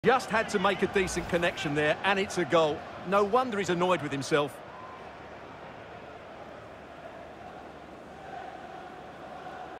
Just had to make a decent connection there, and it's a goal. No wonder he's annoyed with himself.